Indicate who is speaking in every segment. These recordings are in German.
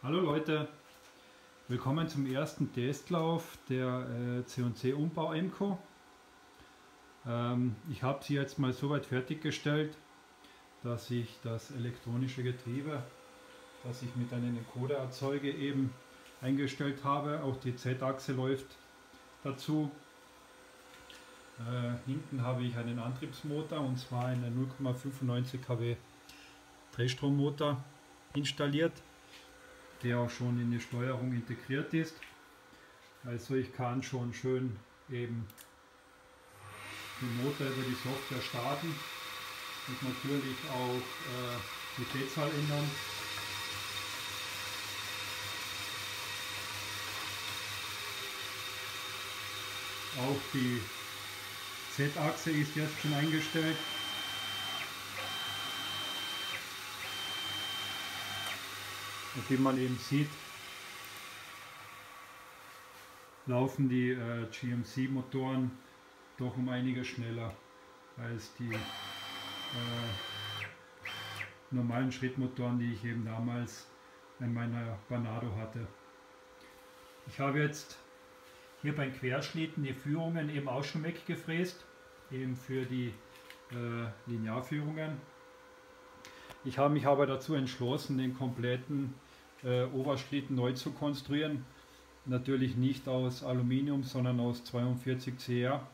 Speaker 1: Hallo Leute, willkommen zum ersten Testlauf der C&C Umbau Emco. Ich habe sie jetzt mal so weit fertiggestellt, dass ich das elektronische Getriebe, das ich mit einem Encoder erzeuge, eben eingestellt habe. Auch die Z-Achse läuft dazu. Hinten habe ich einen Antriebsmotor, und zwar einen 0,95 kW Drehstrommotor installiert, der auch schon in die Steuerung integriert ist. Also ich kann schon schön eben den Motor über die Software starten und natürlich auch die Drehzahl ändern. Auch die Z-Achse ist jetzt schon eingestellt. Und wie man eben sieht, laufen die GMC-Motoren doch um einiges schneller als die normalen Schrittmotoren, die ich eben damals in meiner Banado hatte. Ich habe jetzt hier beim Querschlitten die Führungen eben auch schon weggefräst, eben für die Linearführungen. Ich habe mich aber dazu entschlossen, den kompletten Oberschlitten neu zu konstruieren. Natürlich nicht aus Aluminium, sondern aus 42 CR.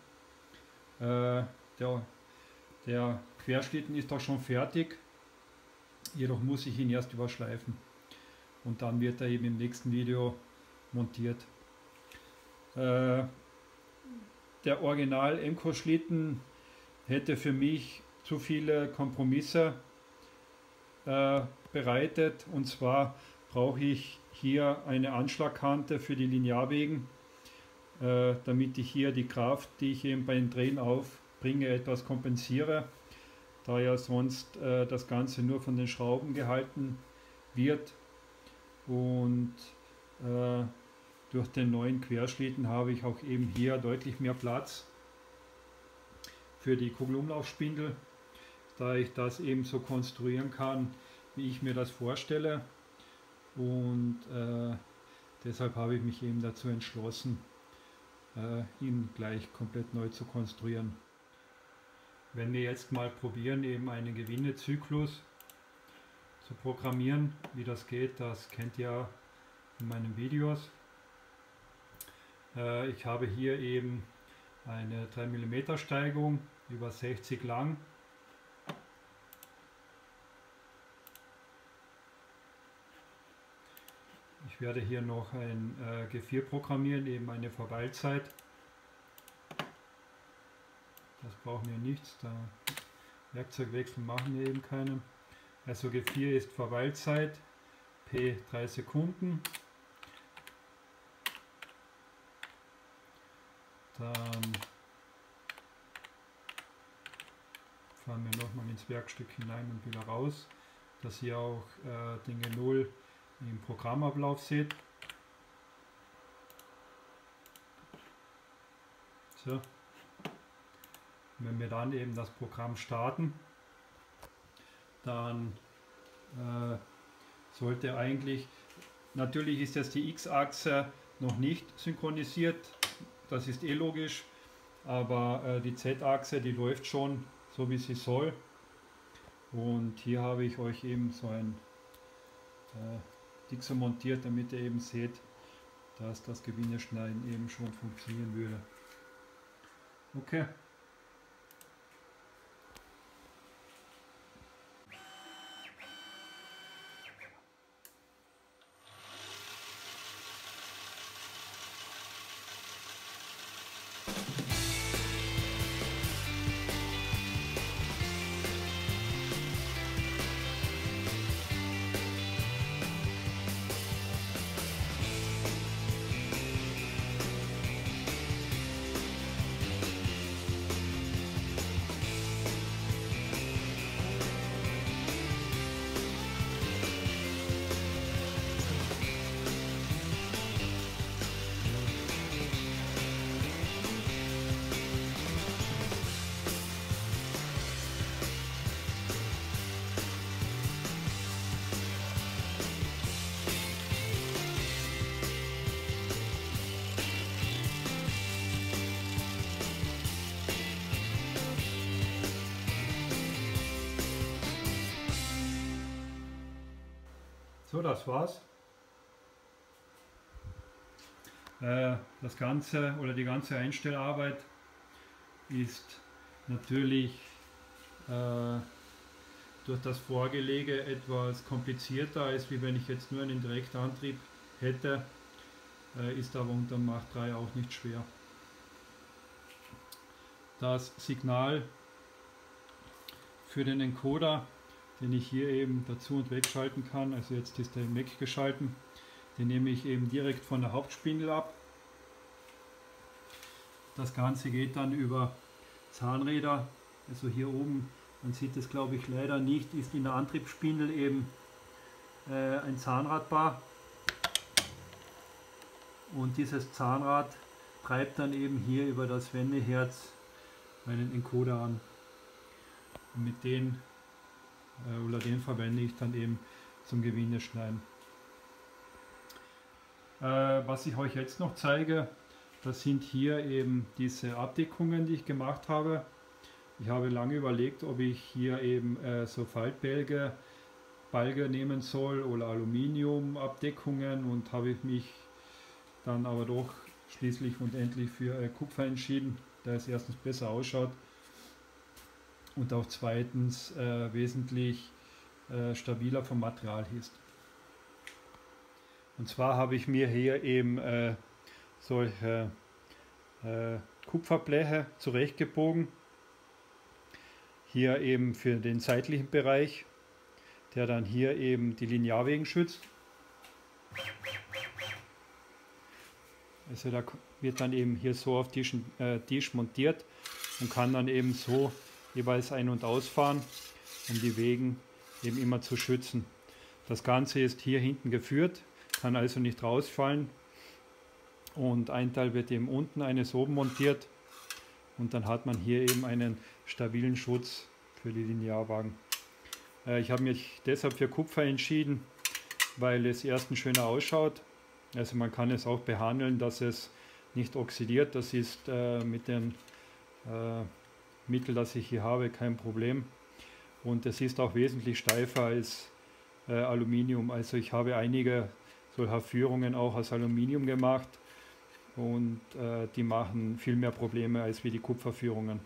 Speaker 1: Der Querschlitten ist auch schon fertig, jedoch muss ich ihn erst überschleifen und dann wird er eben im nächsten Video montiert. Der Original Emco Schlitten hätte für mich zu viele Kompromisse bereitet, und zwar brauche ich hier eine Anschlagkante für die Linearwegen, damit ich hier die Kraft, die ich eben bei den Drehen aufbringe, etwas kompensiere, da ja sonst das Ganze nur von den Schrauben gehalten wird. Und durch den neuen Querschlitten habe ich auch eben hier deutlich mehr Platz für die Kugelumlaufspindel, da ich das eben so konstruieren kann, wie ich mir das vorstelle. Und deshalb habe ich mich eben dazu entschlossen, ihn gleich komplett neu zu konstruieren. Wenn wir jetzt mal probieren, eben einen Gewindezyklus zu programmieren, wie das geht, das kennt ihr in meinen Videos. Ich habe hier eben eine 3 mm Steigung über 60 lang. Ich werde hier noch ein G4 programmieren, eben eine Verweilzeit. Das brauchen wir nichts, da Werkzeugwechsel machen wir eben keinen. Also G4 ist Verweilzeit, P 3 Sekunden. Dann fahren wir nochmal ins Werkstück hinein und wieder raus, dass ihr auch den G0 im Programmablauf seht. So. Wenn wir dann eben das Programm starten, dann sollte eigentlich, natürlich ist jetzt die X-Achse noch nicht synchronisiert, das ist eh logisch, aber die Z-Achse, die läuft schon so wie sie soll. Und hier habe ich euch eben so ein Dixer montiert, damit ihr eben seht, dass das Gewindeschneiden eben schon funktionieren würde. Okay. So, das war's. Das Ganze oder die ganze Einstellarbeit ist natürlich durch das Vorgelege etwas komplizierter, als wie wenn ich jetzt nur einen Direktantrieb hätte, ist aber unter Mach 3 auch nicht schwer. Das Signal für den Encoder, den ich hier eben dazu und wegschalten kann, also jetzt ist der weggeschalten, den nehme ich eben direkt von der Hauptspindel ab. Das Ganze geht dann über Zahnräder, also hier oben, man sieht es glaube ich leider nicht, ist in der Antriebsspindel eben ein Zahnradbar und dieses Zahnrad treibt dann eben hier über das Wendeherz einen Encoder an. Und mit den verwende ich dann eben zum Gewindeschneiden. Was ich euch jetzt noch zeige, das sind hier eben diese Abdeckungen, die ich gemacht habe. Ich habe lange überlegt, ob ich hier eben so Faltbalge nehmen soll oder Aluminiumabdeckungen und habe mich dann aber doch schließlich und endlich für Kupfer entschieden, da es erstens besser ausschaut und auch zweitens wesentlich stabiler vom Material ist. Und zwar habe ich mir hier eben solche Kupferbleche zurechtgebogen. Hier eben für den seitlichen Bereich, der dann hier eben die Linearwegen schützt. Also da wird dann eben hier so auf Tisch montiert und kann dann eben so jeweils ein- und ausfahren, um die Wegen eben immer zu schützen. Das Ganze ist hier hinten geführt, kann also nicht rausfallen und ein Teil wird eben unten, eines oben montiert und dann hat man hier eben einen stabilen Schutz für die Linearwagen. Ich habe mich deshalb für Kupfer entschieden, weil es erstens schöner ausschaut. Also man kann es auch behandeln, dass es nicht oxidiert. Das ist mit dem Mittel, das ich hier habe, kein Problem. Und es ist auch wesentlich steifer als Aluminium. Also ich habe einige solcher Führungen auch aus Aluminium gemacht und die machen viel mehr Probleme als wie die Kupferführungen.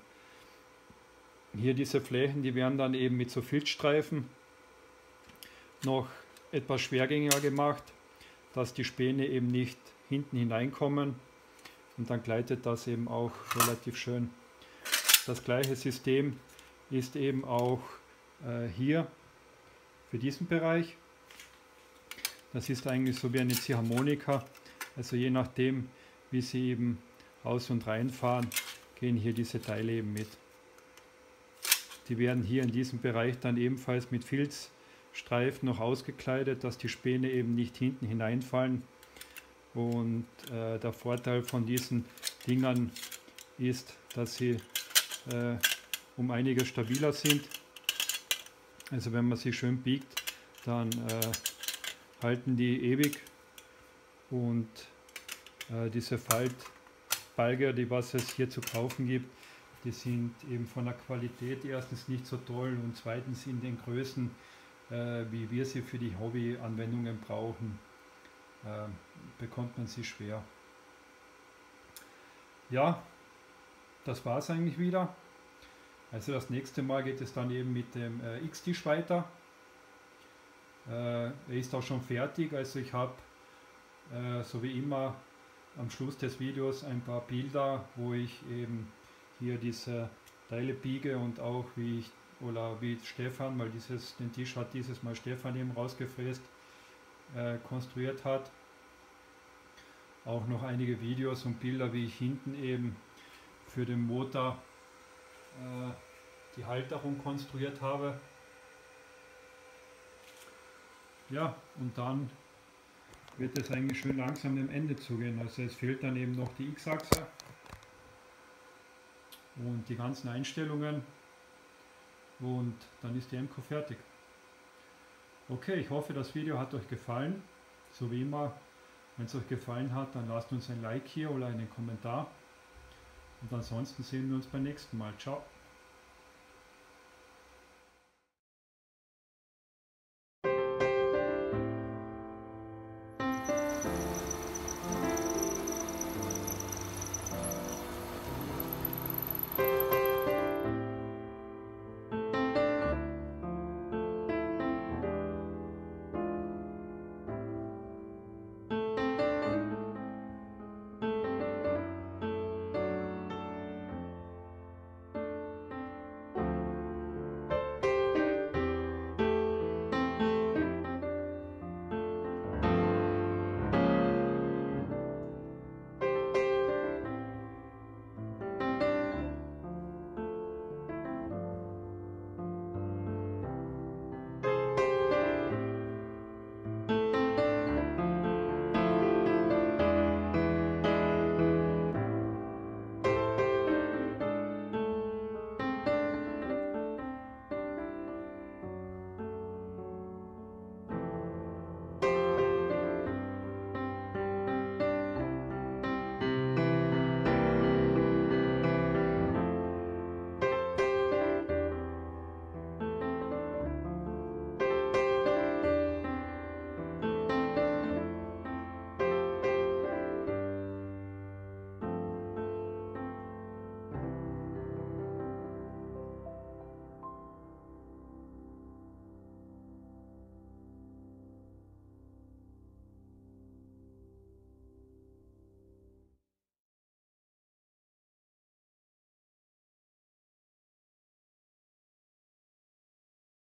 Speaker 1: Hier diese Flächen, die werden dann eben mit so Filzstreifen noch etwas schwergängiger gemacht, dass die Späne eben nicht hinten hineinkommen und dann gleitet das eben auch relativ schön. Das gleiche System ist eben auch hier für diesen Bereich. Das ist eigentlich so wie eine Ziehharmonika, also je nachdem wie Sie eben aus- und reinfahren, gehen hier diese Teile eben mit. Die werden hier in diesem Bereich dann ebenfalls mit Filzstreifen noch ausgekleidet, dass die Späne eben nicht hinten hineinfallen. Und der Vorteil von diesen Dingern ist, dass sie um einiges stabiler sind. Also wenn man sie schön biegt, dann halten die ewig und diese Faltbalge, die was es hier zu kaufen gibt, die sind eben von der Qualität erstens nicht so toll und zweitens in den Größen, wie wir sie für die Hobby-Anwendungen brauchen, bekommt man sie schwer. Ja, das war es eigentlich wieder. Also das nächste Mal geht es dann eben mit dem X-Tisch weiter. Er ist auch schon fertig, also ich habe so wie immer am Schluss des Videos ein paar Bilder, wo ich eben hier diese Teile biege und auch wie Stefan, weil den Tisch hat dieses Mal Stefan eben rausgefräst, konstruiert hat. Auch noch einige Videos und Bilder, wie ich hinten eben für den Motor die Halterung konstruiert habe. Ja, und dann wird es eigentlich schön langsam dem Ende zugehen. Also es fehlt dann eben noch die X-Achse und die ganzen Einstellungen und dann ist die MCO fertig. Okay, ich hoffe, das Video hat euch gefallen. So wie immer, wenn es euch gefallen hat, dann lasst uns ein Like hier oder einen Kommentar. Und ansonsten sehen wir uns beim nächsten Mal. Ciao.